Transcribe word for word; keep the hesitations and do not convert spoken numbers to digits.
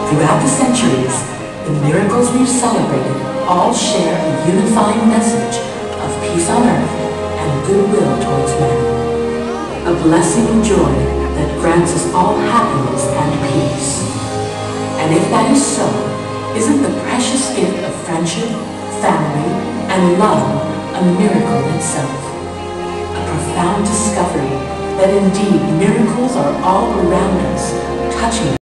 Throughout the centuries, the miracles we've celebrated all share a unifying message of peace on earth and goodwill towards men. A blessing and joy that grants us all happiness and peace. And if that is so, isn't the precious gift of friendship, family, and love a miracle in itself? A profound discovery that indeed miracles are all around us, touching